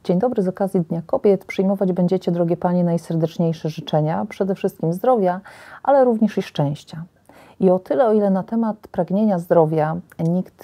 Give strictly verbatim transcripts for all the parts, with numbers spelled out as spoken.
Dzień dobry, z okazji Dnia Kobiet przyjmować będziecie, drogie Panie, najserdeczniejsze życzenia, przede wszystkim zdrowia, ale również i szczęścia. I o tyle, o ile na temat pragnienia zdrowia nikt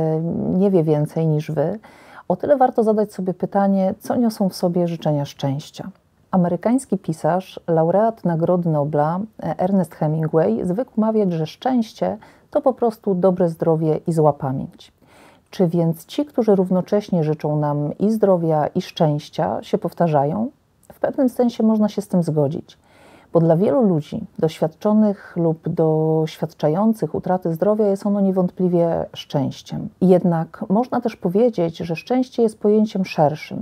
nie wie więcej niż Wy, o tyle warto zadać sobie pytanie, co niosą w sobie życzenia szczęścia. Amerykański pisarz, laureat Nagrody Nobla Ernest Hemingway zwykł mawiać, że szczęście to po prostu dobre zdrowie i zła pamięć. Czy więc ci, którzy równocześnie życzą nam i zdrowia, i szczęścia, się powtarzają? W pewnym sensie można się z tym zgodzić, bo dla wielu ludzi doświadczonych lub doświadczających utraty zdrowia jest ono niewątpliwie szczęściem. Jednak można też powiedzieć, że szczęście jest pojęciem szerszym,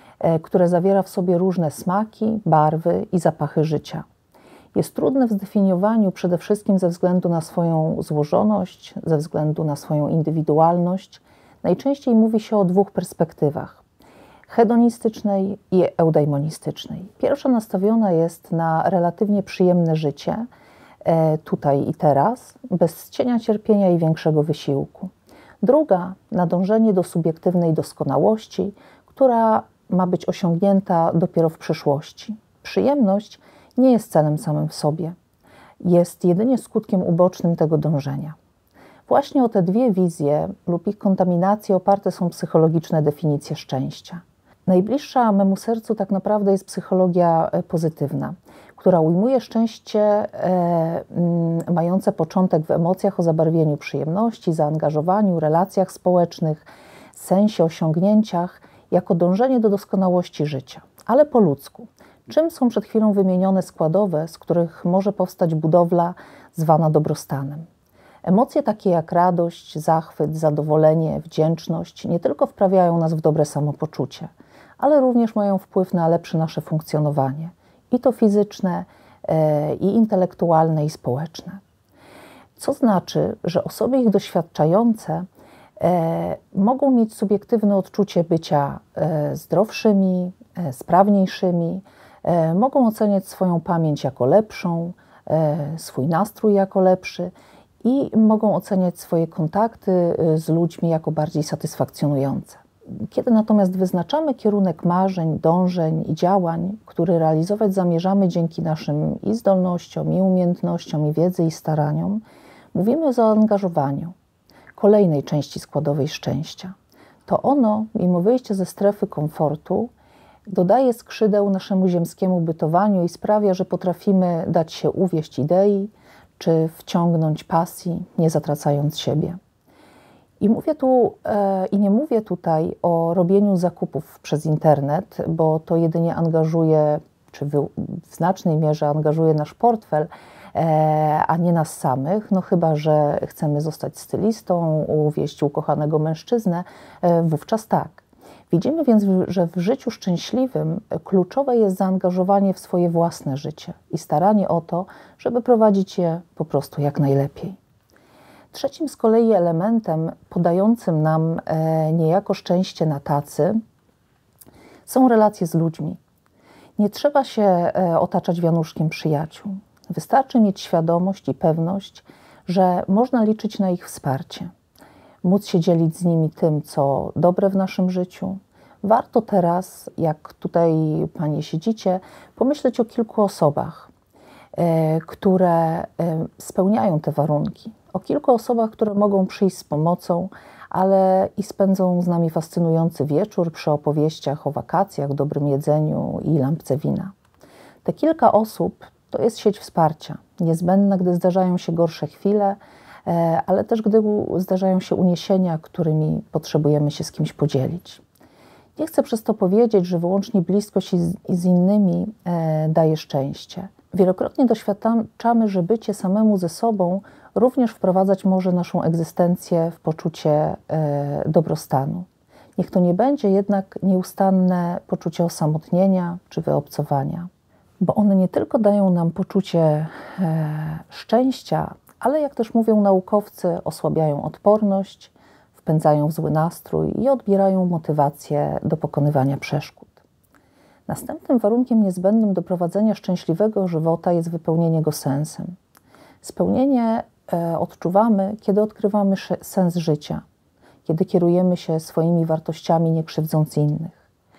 które zawiera w sobie różne smaki, barwy i zapachy życia. Jest trudne w zdefiniowaniu przede wszystkim ze względu na swoją złożoność, ze względu na swoją indywidualność. Najczęściej mówi się o dwóch perspektywach: hedonistycznej i eudaimonistycznej. Pierwsza nastawiona jest na relatywnie przyjemne życie, tutaj i teraz, bez cienia cierpienia i większego wysiłku. Druga na dążenie do subiektywnej doskonałości, która ma być osiągnięta dopiero w przyszłości. Przyjemność nie jest celem samym w sobie, jest jedynie skutkiem ubocznym tego dążenia. Właśnie o te dwie wizje lub ich kontaminacje oparte są psychologiczne definicje szczęścia. Najbliższa memu sercu tak naprawdę jest psychologia pozytywna, która ujmuje szczęście e, m, mające początek w emocjach o zabarwieniu przyjemności, zaangażowaniu, relacjach społecznych, sensie, osiągnięciach, jako dążenie do doskonałości życia, ale po ludzku. Czym są przed chwilą wymienione składowe, z których może powstać budowla zwana dobrostanem? Emocje takie jak radość, zachwyt, zadowolenie, wdzięczność nie tylko wprawiają nas w dobre samopoczucie, ale również mają wpływ na lepsze nasze funkcjonowanie, i to fizyczne, e, i intelektualne, i społeczne. Co znaczy, że osoby ich doświadczające e, mogą mieć subiektywne odczucie bycia e, zdrowszymi, e, sprawniejszymi, e, mogą oceniać swoją pamięć jako lepszą, e, swój nastrój jako lepszy, i mogą oceniać swoje kontakty z ludźmi jako bardziej satysfakcjonujące. Kiedy natomiast wyznaczamy kierunek marzeń, dążeń i działań, który realizować zamierzamy dzięki naszym i zdolnościom, i umiejętnościom, i wiedzy, i staraniom, mówimy o zaangażowaniu, kolejnej części składowej szczęścia. To ono, mimo wyjścia ze strefy komfortu, dodaje skrzydeł naszemu ziemskiemu bytowaniu i sprawia, że potrafimy dać się uwieść idei, czy wciągnąć pasji, nie zatracając siebie. I mówię tu, e, i nie mówię tutaj o robieniu zakupów przez internet, bo to jedynie angażuje, czy w, w znacznej mierze angażuje nasz portfel, e, a nie nas samych, no chyba że chcemy zostać stylistą, uwieść ukochanego mężczyznę, e, wówczas tak. Widzimy więc, że w życiu szczęśliwym kluczowe jest zaangażowanie w swoje własne życie i staranie o to, żeby prowadzić je po prostu jak najlepiej. Trzecim z kolei elementem podającym nam e, niejako szczęście na tacy są relacje z ludźmi. Nie trzeba się e, otaczać wianuszkiem przyjaciół. Wystarczy mieć świadomość i pewność, że można liczyć na ich wsparcie. Móc się dzielić z nimi tym, co dobre w naszym życiu. Warto teraz, jak tutaj Panie siedzicie, pomyśleć o kilku osobach, e, które e, spełniają te warunki. O kilku osobach, które mogą przyjść z pomocą, ale i spędzą z nami fascynujący wieczór przy opowieściach o wakacjach, dobrym jedzeniu i lampce wina. Te kilka osób to jest sieć wsparcia, niezbędna, gdy zdarzają się gorsze chwile, ale też gdy zdarzają się uniesienia, którymi potrzebujemy się z kimś podzielić. Nie chcę przez to powiedzieć, że wyłącznie bliskość z, z innymi e, daje szczęście. Wielokrotnie doświadczamy, że bycie samemu ze sobą również wprowadzać może naszą egzystencję w poczucie e, dobrostanu. Niech to nie będzie jednak nieustanne poczucie osamotnienia czy wyobcowania, bo one nie tylko dają nam poczucie e, szczęścia, ale jak też mówią naukowcy, osłabiają odporność, wpędzają w zły nastrój i odbierają motywację do pokonywania przeszkód. Następnym warunkiem niezbędnym do prowadzenia szczęśliwego żywota jest wypełnienie go sensem. Spełnienie e, odczuwamy, kiedy odkrywamy sens życia, kiedy kierujemy się swoimi wartościami, nie krzywdząc innych.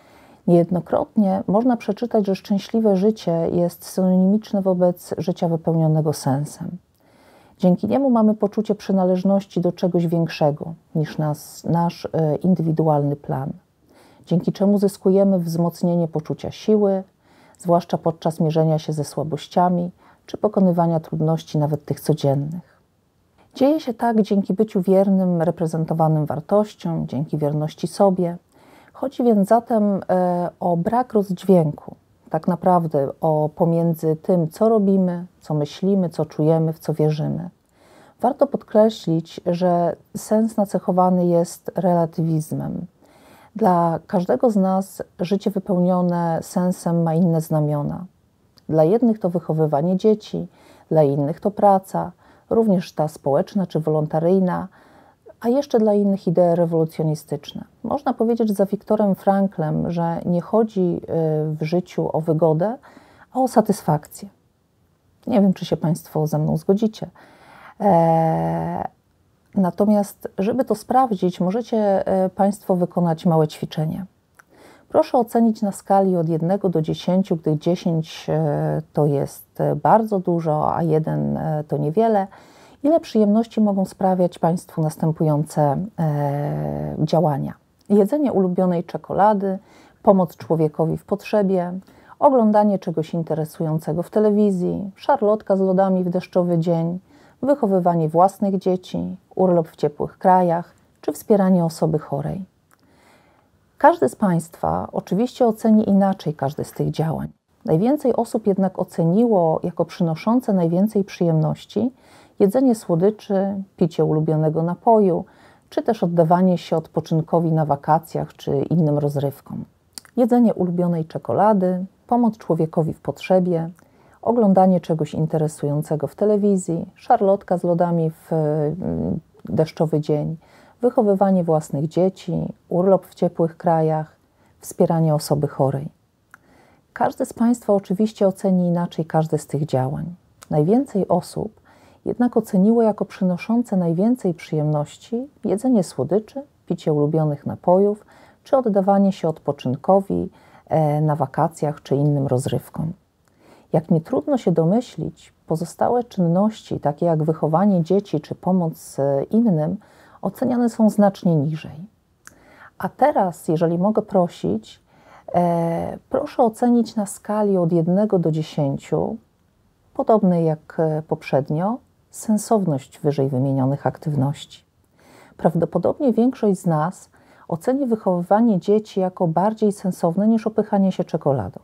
Niejednokrotnie można przeczytać, że szczęśliwe życie jest synonimiczne wobec życia wypełnionego sensem. Dzięki niemu mamy poczucie przynależności do czegoś większego niż nas, nasz indywidualny plan, dzięki czemu zyskujemy wzmocnienie poczucia siły, zwłaszcza podczas mierzenia się ze słabościami czy pokonywania trudności, nawet tych codziennych. Dzieje się tak dzięki byciu wiernym reprezentowanym wartościom, dzięki wierności sobie. Chodzi więc zatem o brak rozdźwięku, tak naprawdę o pomiędzy tym, co robimy, co myślimy, co czujemy, w co wierzymy. Warto podkreślić, że sens nacechowany jest relatywizmem. Dla każdego z nas życie wypełnione sensem ma inne znamiona. Dla jednych to wychowywanie dzieci, dla innych to praca, również ta społeczna czy wolontaryjna, a jeszcze dla innych idee rewolucjonistyczne. Można powiedzieć za Wiktorem Franklem, że nie chodzi w życiu o wygodę, a o satysfakcję. Nie wiem, czy się Państwo ze mną zgodzicie. Eee, natomiast, żeby to sprawdzić, możecie Państwo wykonać małe ćwiczenie. Proszę ocenić na skali od jednego do dziesięciu, gdy dziesięć to jest bardzo dużo, a jeden to niewiele. Ile przyjemności mogą sprawiać Państwu następujące e, działania? Jedzenie ulubionej czekolady, pomoc człowiekowi w potrzebie, oglądanie czegoś interesującego w telewizji, szarlotka z lodami w deszczowy dzień, wychowywanie własnych dzieci, urlop w ciepłych krajach czy wspieranie osoby chorej. Każdy z Państwa oczywiście oceni inaczej każde z tych działań. Najwięcej osób jednak oceniło jako przynoszące najwięcej przyjemności jedzenie słodyczy, picie ulubionego napoju, czy też oddawanie się odpoczynkowi na wakacjach czy innym rozrywkom. Jedzenie ulubionej czekolady, pomoc człowiekowi w potrzebie, oglądanie czegoś interesującego w telewizji, szarlotka z lodami w deszczowy dzień, wychowywanie własnych dzieci, urlop w ciepłych krajach, wspieranie osoby chorej. Każdy z Państwa oczywiście oceni inaczej każde z tych działań. Najwięcej osób jednak oceniło jako przynoszące najwięcej przyjemności jedzenie słodyczy, picie ulubionych napojów, czy oddawanie się odpoczynkowi na wakacjach czy innym rozrywkom. Jak nie trudno się domyślić, pozostałe czynności, takie jak wychowanie dzieci czy pomoc innym, oceniane są znacznie niżej. A teraz, jeżeli mogę prosić, e, proszę ocenić na skali od jednego do dziesięciu, podobnej jak poprzednio, sensowność wyżej wymienionych aktywności. Prawdopodobnie większość z nas oceni wychowywanie dzieci jako bardziej sensowne niż opychanie się czekoladą.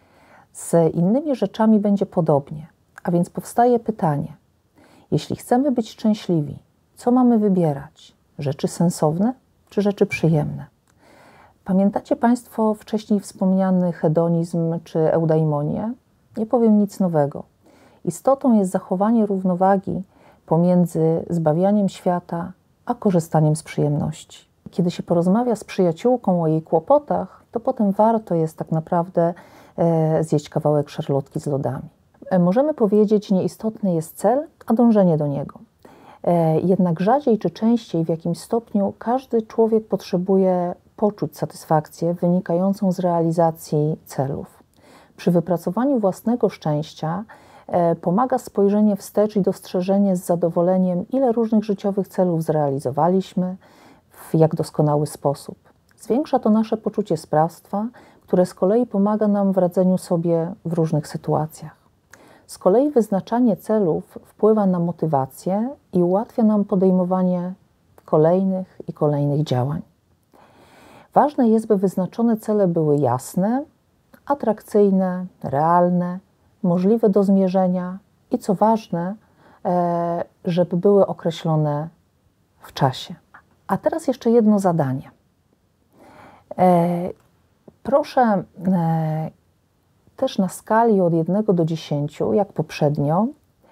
Z innymi rzeczami będzie podobnie, a więc powstaje pytanie, jeśli chcemy być szczęśliwi, co mamy wybierać? Rzeczy sensowne czy rzeczy przyjemne? Pamiętacie Państwo wcześniej wspomniany hedonizm czy eudaimonię? Nie powiem nic nowego. Istotą jest zachowanie równowagi pomiędzy zbawianiem świata a korzystaniem z przyjemności. Kiedy się porozmawia z przyjaciółką o jej kłopotach, to potem warto jest tak naprawdę e, zjeść kawałek szarlotki z lodami. E, możemy powiedzieć, nieistotny jest cel, a dążenie do niego. E, jednak rzadziej czy częściej w jakimś stopniu każdy człowiek potrzebuje poczuć satysfakcję wynikającą z realizacji celów. Przy wypracowaniu własnego szczęścia e, pomaga spojrzenie wstecz i dostrzeżenie z zadowoleniem, ile różnych życiowych celów zrealizowaliśmy, w jak doskonały sposób. Zwiększa to nasze poczucie sprawstwa, które z kolei pomaga nam w radzeniu sobie w różnych sytuacjach. Z kolei wyznaczanie celów wpływa na motywację i ułatwia nam podejmowanie kolejnych i kolejnych działań. Ważne jest, by wyznaczone cele były jasne, atrakcyjne, realne, możliwe do zmierzenia i co ważne, żeby były określone w czasie. A teraz jeszcze jedno zadanie. Proszę też na skali od jednego do dziesięciu, jak poprzednio,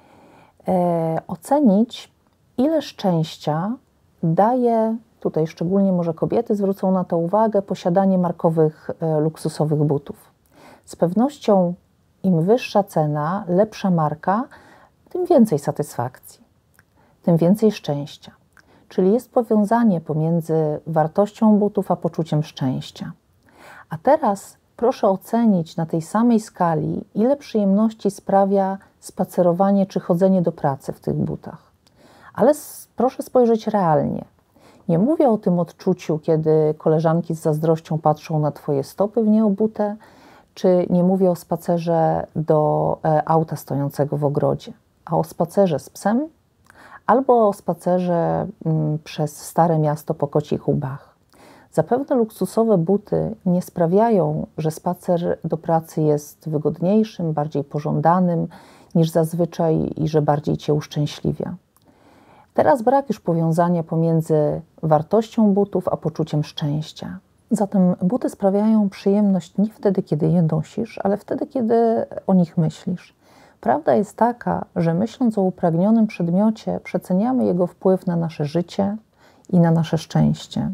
ocenić, ile szczęścia daje, tutaj szczególnie może kobiety zwrócą na to uwagę, posiadanie markowych, luksusowych butów. Z pewnością im wyższa cena, lepsza marka, tym więcej satysfakcji, tym więcej szczęścia. Czyli jest powiązanie pomiędzy wartością butów a poczuciem szczęścia. A teraz proszę ocenić na tej samej skali, ile przyjemności sprawia spacerowanie czy chodzenie do pracy w tych butach. Ale proszę spojrzeć realnie. Nie mówię o tym odczuciu, kiedy koleżanki z zazdrością patrzą na Twoje stopy w nieobute, czy nie mówię o spacerze do auta stojącego w ogrodzie, a o spacerze z psem albo o spacerze mm, przez stare miasto po kocich łbach. Zapewne luksusowe buty nie sprawiają, że spacer do pracy jest wygodniejszym, bardziej pożądanym niż zazwyczaj i że bardziej Cię uszczęśliwia. Teraz brak już powiązania pomiędzy wartością butów a poczuciem szczęścia. Zatem buty sprawiają przyjemność nie wtedy, kiedy je nosisz, ale wtedy, kiedy o nich myślisz. Prawda jest taka, że myśląc o upragnionym przedmiocie, przeceniamy jego wpływ na nasze życie i na nasze szczęście.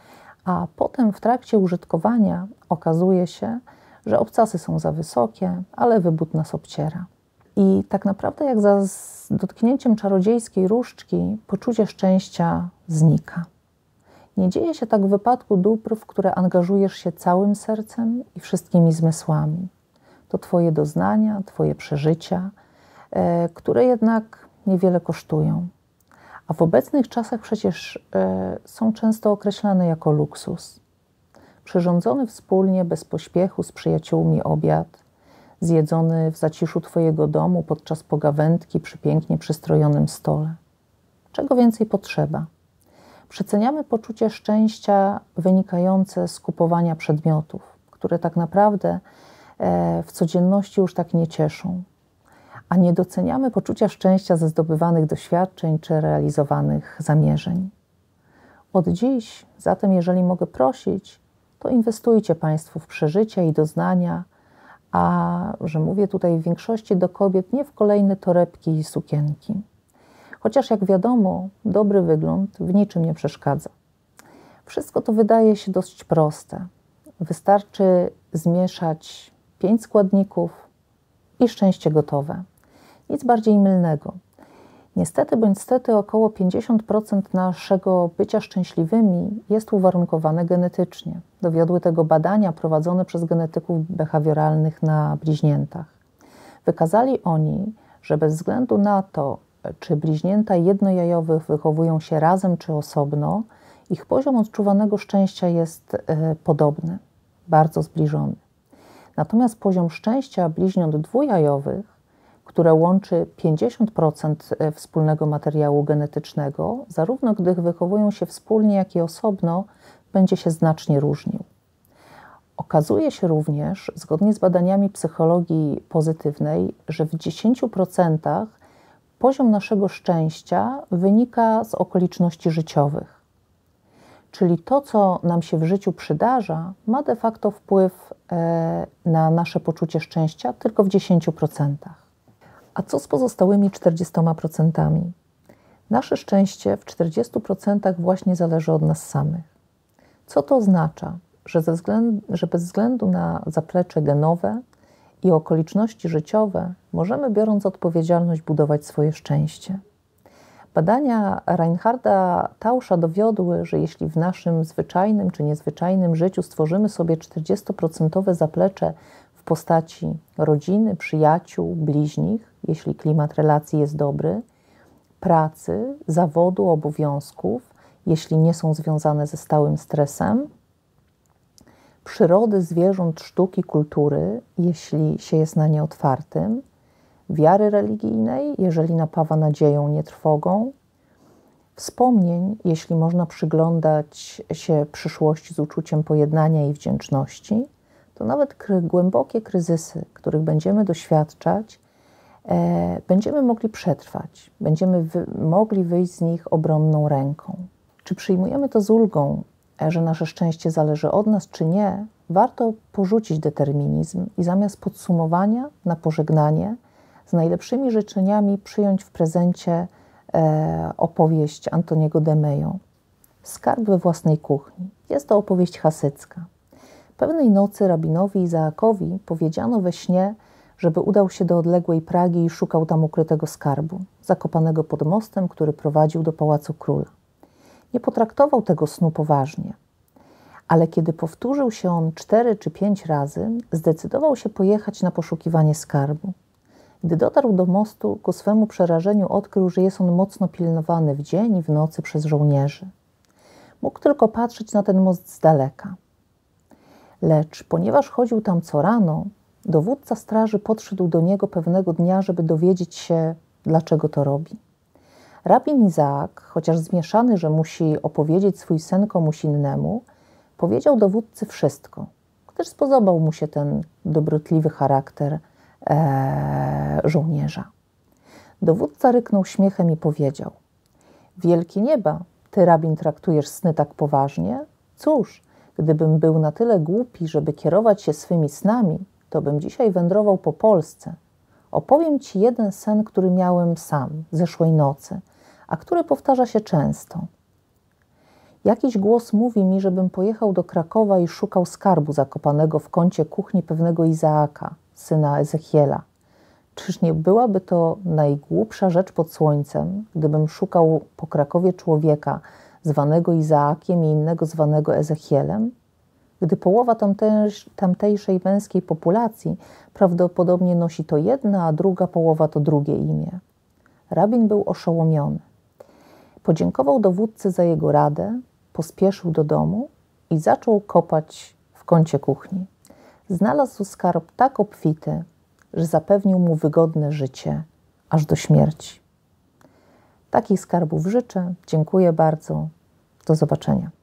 A potem w trakcie użytkowania okazuje się, że obcasy są za wysokie, ale wybut nas obciera. I tak naprawdę jak za dotknięciem czarodziejskiej różdżki poczucie szczęścia znika. Nie dzieje się tak w wypadku dóbr, w które angażujesz się całym sercem i wszystkimi zmysłami. To Twoje doznania, Twoje przeżycia, e, które jednak niewiele kosztują. A w obecnych czasach przecież e, są często określane jako luksus. Przyrządzony wspólnie, bez pośpiechu, z przyjaciółmi obiad, zjedzony w zaciszu Twojego domu podczas pogawędki przy pięknie przystrojonym stole. Czego więcej potrzeba? Przeceniamy poczucie szczęścia wynikające z kupowania przedmiotów, które tak naprawdę e, w codzienności już tak nie cieszą. A nie doceniamy poczucia szczęścia ze zdobywanych doświadczeń czy realizowanych zamierzeń. Od dziś, zatem jeżeli mogę prosić, to inwestujcie Państwo w przeżycia i doznania, a że mówię tutaj w większości do kobiet, nie w kolejne torebki i sukienki. Chociaż jak wiadomo, dobry wygląd w niczym nie przeszkadza. Wszystko to wydaje się dość proste. Wystarczy zmieszać pięć składników i szczęście gotowe. Nic bardziej mylnego. Niestety bądź stety około pięćdziesiąt procent naszego bycia szczęśliwymi jest uwarunkowane genetycznie. Dowiodły tego badania prowadzone przez genetyków behawioralnych na bliźniętach. Wykazali oni, że bez względu na to, czy bliźnięta jednojajowych wychowują się razem czy osobno, ich poziom odczuwanego szczęścia jest y, podobny, bardzo zbliżony. Natomiast poziom szczęścia bliźniąt dwujajowych, które łączy pięćdziesiąt procent wspólnego materiału genetycznego, zarówno gdy wychowują się wspólnie, jak i osobno, będzie się znacznie różnił. Okazuje się również, zgodnie z badaniami psychologii pozytywnej, że w dziesięciu procentach poziom naszego szczęścia wynika z okoliczności życiowych. Czyli to, co nam się w życiu przydarza, ma de facto wpływ na nasze poczucie szczęścia tylko w dziesięciu procentach. A co z pozostałymi czterdziestoma procentami? Nasze szczęście w czterdziestu procentach właśnie zależy od nas samych. Co to oznacza? Że, ze względu, że bez względu na zaplecze genowe i okoliczności życiowe możemy, biorąc odpowiedzialność, budować swoje szczęście. Badania Reinharda Tauscha dowiodły, że jeśli w naszym zwyczajnym czy niezwyczajnym życiu stworzymy sobie czterdziestoprocentowe zaplecze w postaci rodziny, przyjaciół, bliźnich, jeśli klimat relacji jest dobry, pracy, zawodu, obowiązków, jeśli nie są związane ze stałym stresem, przyrody, zwierząt, sztuki, kultury, jeśli się jest na nie otwartym, wiary religijnej, jeżeli napawa nadzieją, nie trwogą, wspomnień, jeśli można przyglądać się przyszłości z uczuciem pojednania i wdzięczności, to nawet kry, głębokie kryzysy, których będziemy doświadczać, e, będziemy mogli przetrwać, będziemy wy, mogli wyjść z nich obronną ręką. Czy przyjmujemy to z ulgą, że nasze szczęście zależy od nas, czy nie, warto porzucić determinizm i zamiast podsumowania na pożegnanie z najlepszymi życzeniami przyjąć w prezencie e, opowieść Antoniego de Mello. Skarb we własnej kuchni. Jest to opowieść hasycka. Pewnej nocy rabinowi Izaakowi powiedziano we śnie, żeby udał się do odległej Pragi i szukał tam ukrytego skarbu, zakopanego pod mostem, który prowadził do pałacu króla. Nie potraktował tego snu poważnie, Ale kiedy powtórzył się on cztery czy pięć razy, zdecydował się pojechać na poszukiwanie skarbu. Gdy dotarł do mostu, ku swemu przerażeniu odkrył, że jest on mocno pilnowany w dzień i w nocy przez żołnierzy. Mógł tylko patrzeć na ten most z daleka. Lecz ponieważ chodził tam co rano, dowódca straży podszedł do niego pewnego dnia, żeby dowiedzieć się, dlaczego to robi. Rabin Izaak, chociaż zmieszany, że musi opowiedzieć swój sen komuś innemu, powiedział dowódcy wszystko, gdyż spodobał mu się ten dobrotliwy charakter e, żołnierza. Dowódca ryknął śmiechem i powiedział: wielkie nieba, ty, rabin, traktujesz sny tak poważnie? Cóż, gdybym był na tyle głupi, żeby kierować się swymi snami, to bym dzisiaj wędrował po Polsce. Opowiem ci jeden sen, który miałem sam zeszłej nocy, a który powtarza się często. Jakiś głos mówi mi, żebym pojechał do Krakowa i szukał skarbu zakopanego w kącie kuchni pewnego Izaaka, syna Ezechiela. Czyż nie byłaby to najgłupsza rzecz pod słońcem, gdybym szukał po Krakowie człowieka zwanego Izaakiem i innego zwanego Ezechielem? Gdy połowa tamtejsz, tamtejszej męskiej populacji prawdopodobnie nosi to jedna, a druga połowa to drugie imię. Rabin był oszołomiony. Podziękował dowódcy za jego radę, pospieszył do domu i zaczął kopać w kącie kuchni. Znalazł skarb tak obfity, że zapewnił mu wygodne życie aż do śmierci. Takich skarbów życzę. Dziękuję bardzo. Do zobaczenia.